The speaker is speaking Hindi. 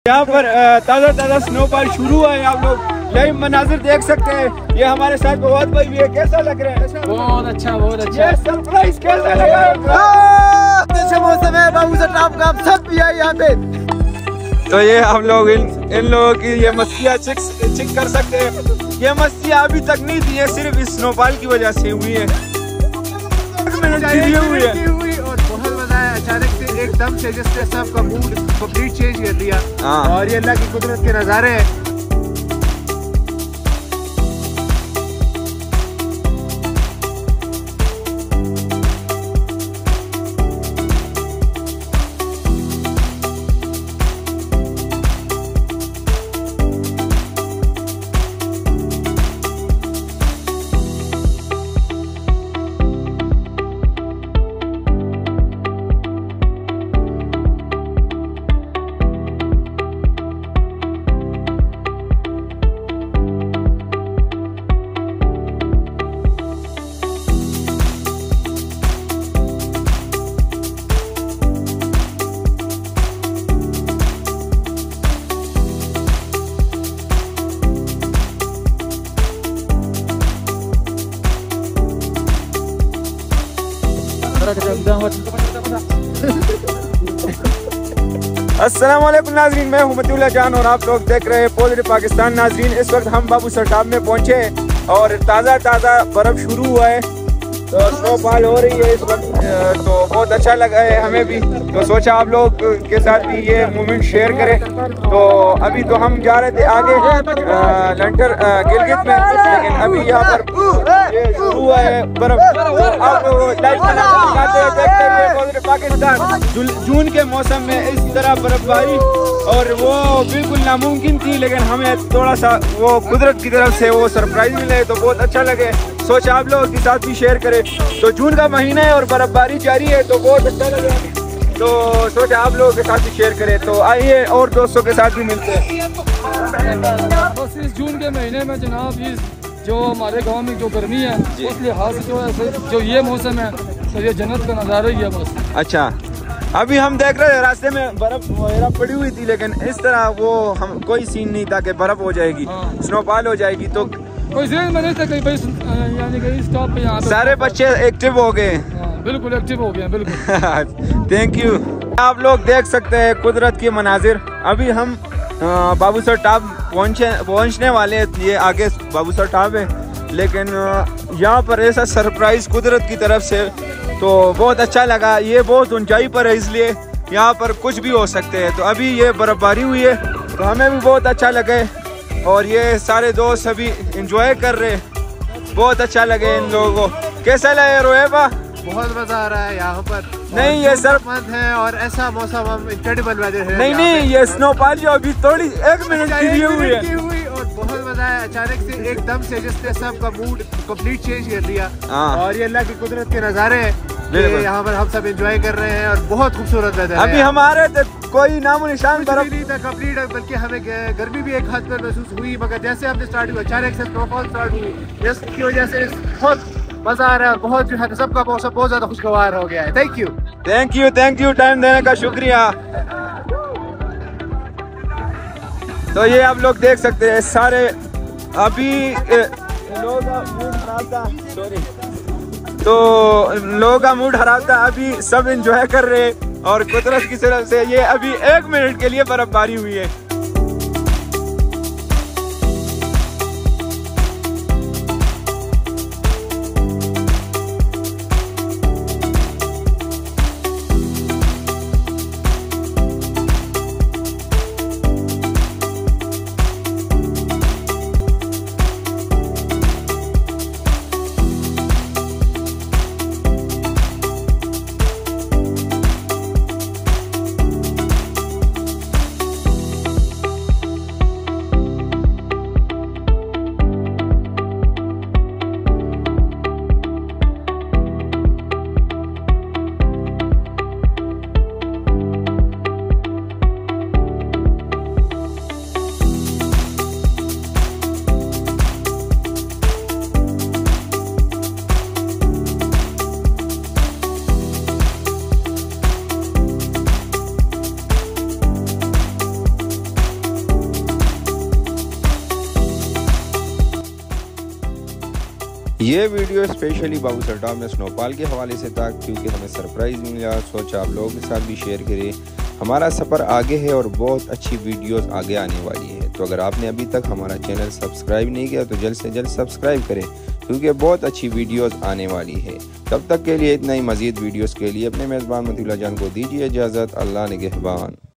यहाँ पर ताज़ा ताज़ा स्नोफॉल शुरू हुआ है। आप लोग यही मनाजिर देख सकते हैं। ये हमारे साथ बहुत भाई भी है। कैसा लग रहा है? बहुत अच्छा, बहुत अच्छा। ये सरप्राइज कैसा लगा? अच्छा मौसम है, बाबू सर आप सब भी है यहाँ पे। तो ये हम लोग इन लोगों की ये मस्तियाँ चिक कर सकते हैं। ये मस्तियाँ अभी तक नहीं थी, ये सिर्फ इस स्नोफॉल की वजह से हुई है। और बहुत मजा आया, अचानक से एकदम से जिसने सबका मूड कंप्लीट चेंज कर दिया। और ये अल्लाह की कुदरत के नज़ारे हैं। अस्सलाम वालेकुम नाजरीन, मैं हूं मतीउल्लाह जान और आप लोग देख रहे हैं पॉजिटिव पाकिस्तान। नाजरीन, इस वक्त हम बाबू सरटाब में पहुंचे और ताज़ा बर्फ़ शुरू हुआ है, तो स्नोफॉल हो रही है इस वक्त। तो बहुत अच्छा लगा है हमें भी, तो सोचा आप लोग के साथ भी ये मोमेंट शेयर करें। तो अभी तो हम जा रहे थे आगे लंटर गिलगित में, लेकिन अभी यहाँ पर ये शुरू हुआ है बर्फ़। आप लोग लाइव देखते रहिए पॉजिटिव पाकिस्तान। जून के मौसम में इस तरह बर्फबारी और वो बिल्कुल नामुमकिन थी, लेकिन हमें थोड़ा सा वो कुदरत की तरफ से वो सरप्राइज मिले तो बहुत अच्छा लगे। सोचा आप लोगों के साथ भी शेयर करें। तो जून का महीना है और बर्फबारी जारी है, तो बहुत अच्छा लगे, तो सोचा आप लोगों के साथ भी शेयर करें। तो आइए और दोस्तों के साथ भी मिलते हैं। बस इस जून के महीने में जनाब, इस जो हमारे गांव में जो गर्मी है उस लिहाज से जो है जो ये मौसम है, तो ये जन्नत का नज़ारा ही है बस। अच्छा, अभी हम देख रहे हैं रास्ते में बर्फ वगैरह पड़ी हुई थी, लेकिन इस तरह वो हम कोई सीन नहीं था कि बर्फ हो जाएगी, स्नोफॉल हो जाएगी। तो कोई सीन में नहीं था कहीं, यानी कि स्टॉप पे यहाँ सारे बच्चे एक्टिव हो गए। बिल्कुल एक्टिव हो गए हैं, बिल्कुल। Thank you. आप लोग देख सकते हैं कुदरत के मनाजिर। अभी हम बाबू सरटाब पहुँचने वाले हैं। ये आगे बाबू सरटाब है, लेकिन यहाँ पर ऐसा सरप्राइज कुदरत की तरफ से तो बहुत अच्छा लगा। ये बहुत ऊंचाई पर है, इसलिए यहाँ पर कुछ भी हो सकते हैं। तो अभी ये बर्फबारी हुई है, तो हमें भी बहुत अच्छा लगे और ये सारे दोस्त अभी इंजॉय कर रहे हैं। बहुत अच्छा लगे इन लोगों को। कैसा लगे रोएबा? बहुत मजा आ रहा है यहाँ पर। नहीं, ये सर है और ऐसा मौसम, हम इनक्रेडिबल वेदर है। नहीं, ये स्नोफॉल जो अभी थोड़ी 1 मिनट की हुई और बहुत मजा आया, अचानक से एकदम से जिसने सबका मूड कंप्लीट चेंज कर दिया। और ये अल्लाह की कुदरत के नज़ारे हैं, यहाँ पर हम सब एंजॉय कर रहे हैं और बहुत खूबसूरत वेदर है। अभी हमारे तो कोई नामो निशान नहीं था कंप्लीट, बल्कि हमें गर्मी भी एक हद पर महसूस हुई, मगर जैसे हमने स्टार्ट हुआ अचानक से स्नोफॉल स्टार्ट हुई, जिसकी वजह से बहुत मजा आ रहा है और बहुत जो है सबका मौसम बहुत ज्यादा खुशगवार हो गया है। थैंक यू टाइम देने का शुक्रिया। तो ये आप लोग देख सकते हैं सारे अभी लोगों का मूड खराब था, तो लोगों का मूड खराब था। अभी सब एंजॉय कर रहे हैं और कुदरत की तरफ से ये अभी 1 मिनट के लिए बर्फबारी हुई है। ये वीडियो स्पेशली बाबू सरटाप में स्नोफॉल के हवाले से था, क्योंकि हमें सरप्राइज़ मिला। सोचा आप लोगों के साथ भी शेयर करें। हमारा सफ़र आगे है और बहुत अच्छी वीडियोस आगे आने वाली है। तो अगर आपने अभी तक हमारा चैनल सब्सक्राइब नहीं किया तो जल्द से जल्द सब्सक्राइब करें, क्योंकि बहुत अच्छी वीडियोस आने वाली है। तब तक के लिए इतना ही। मज़ीद वीडियोस के लिए अपने मेज़बान मतीउल्लाह जान को दीजिए इजाज़त। अल्लाह निगहबान।